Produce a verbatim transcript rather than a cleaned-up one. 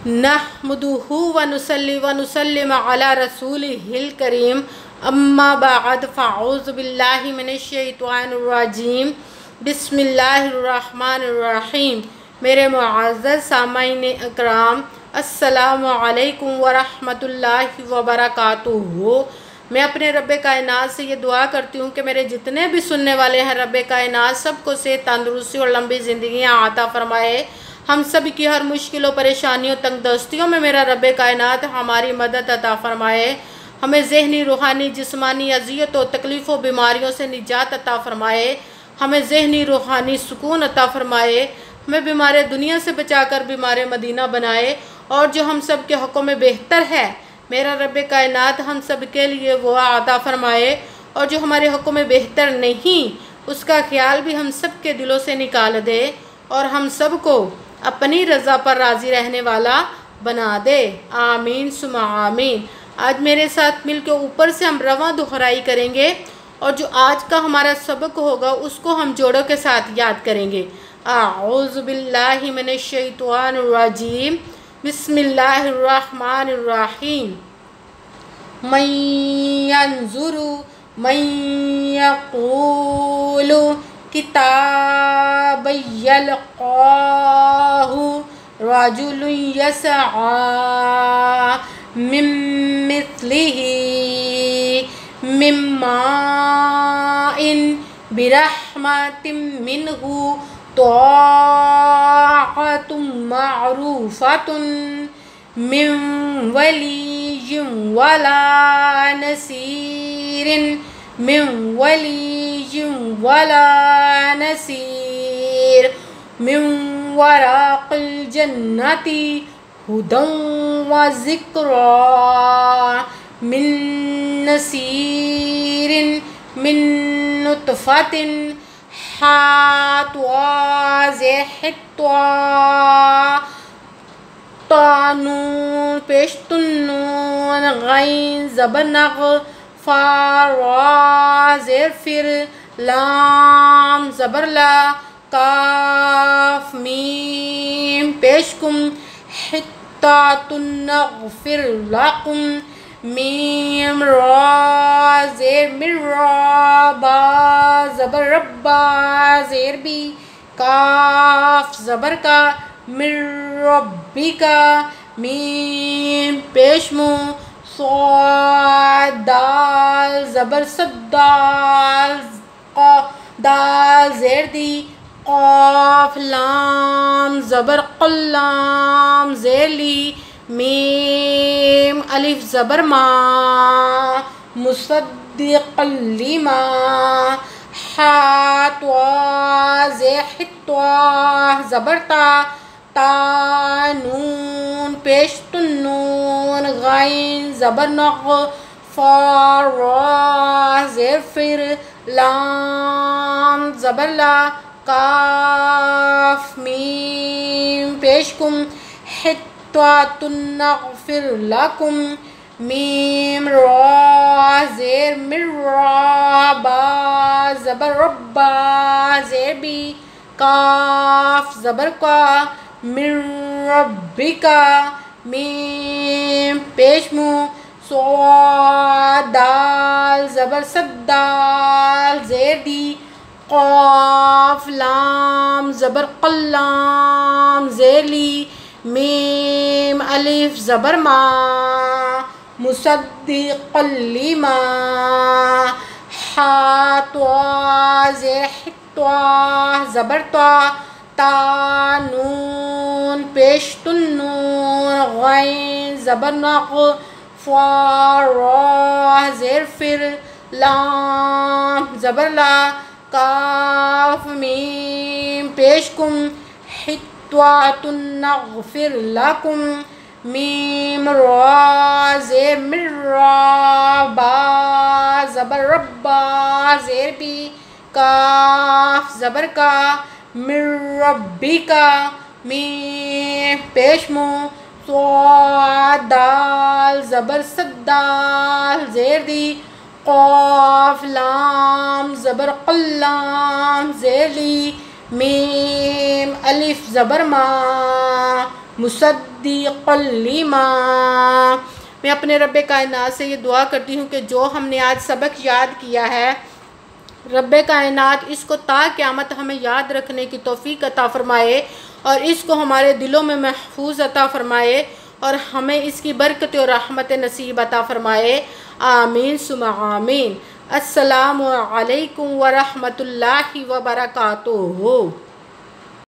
نحمدہ و نصلی و نسلم علی رسولہ الکریم اما بعد فاعوذ باللہ من الشیطان الرجیم بسم اللہ الرحمن الرحیم۔ میرے معزز سامعین اکرام، السلام علیکم ورحمۃ اللہ وبرکاتہ۔ میں اپنے رب کائنات سے یہ دعا کرتی ہوں کہ میرے جتنے بھی سننے والے ہیں رب کائنات سب کو صحت، تندرستی اور لمبی زندگیاں عطا فرمائے۔ ہم سب کی ہر مشکل و پریشانیوں تنگ دستیوں میں میرا رب کائنات ہماری مدد عطا فرمائے۔ ہمیں ذہنی، روحانی، جسمانی اذیت و تکلیف و بیماریوں سے نجات عطا فرمائے۔ ہمیں ذہنی، روحانی سکون عطا فرمائے۔ ہمیں بیمار دنیا سے بچا کر بیمار مدینہ بنائے، اور جو ہم سب کے حقوں میں بہتر ہے میرا رب کائنات ہم سب کے لیے وہ عطا فرمائے، اور جو ہمارے حقوں میں بہتر نہیں اس کا خیال بھی ہم سب کے دلوں سے نکال دے، اور ہم سب کو اپنی رضا پر راضی رہنے والا بنا دے۔ آمین ثم آمین۔ آج میرے ساتھ مل کے اوپر سے ہم رواں دہرائی کریں گے، اور جو آج کا ہمارا سبق ہوگا اس کو ہم جوڑوں کے ساتھ یاد کریں گے۔ اعوذ باللہ من الشیطان الرجیم، بسم اللہ الرحمن الرحیم۔ من ینظر من یقول کتاب یلقاہ رجل یسعی من مثلہ من ماء برحمت منہ طاعۃ معروفۃ من ولی ولا نصیر من ولی ولا نصیر من ورق الجنۃ ھدی و ذکریٰ من نصیر من نطفۃ حات واضح نون پیش نون غین زبر نغ فا را زیر فر لام زبر لا کاف میم پیش کم حتات نغفر لکم میم را زیر من را با زبر ربا زیر بی کاف زبر کا من ربکا میم پیشمو صاد دال زبر صد دال دال زیر دی قاف لام زبر قلام زیر لی میم الف زبر ما مصدق لما حات واضح طا زبر تا تا نون پیش نون غین زبر نغ فا را زیر فر لام زبر لا کاف میم پیش کم حتات نغفر لکم میم را زیر من را با زبر ربا زیر بی کاف زبر کا من ربکا میم پیشمو صاد دال زبر صد دال زیر دی قاف لام زبر قلام زیر لی میم الف زبر ما مصدق لما حات واضح طا زبر طا تا نون پیش نون غین زبر نغ فا را زیر فر لام زبر لا کاف میم پیش کم حتات نغفر لکم میم را زیر من را با زبر ربا زیر بی کاف زبر کا من ربکا میم پیشمو صاد دال زبر صد دال زیر دی قاف لام زبر قلام زیر لی میم الف زبر ما مصد मुसद्दिक़्क़न लिमा। मैं अपने रब कायनात से ये दुआ करती हूँ कि जो हमने आज सबक याद किया है, रब कायनात इसको ता क़यामत हमें याद रखने की तौफ़ीक़ अता फ़रमाए और इसको हमारे दिलों में महफूज अता फ़रमाए और हमें इसकी बरकत और रहमत नसीब अता फ़रमाए। आमीन सुम्मा आमीन। अस्सलामु अलैकुम व रहमतुल्लाहि व बरकातुहू।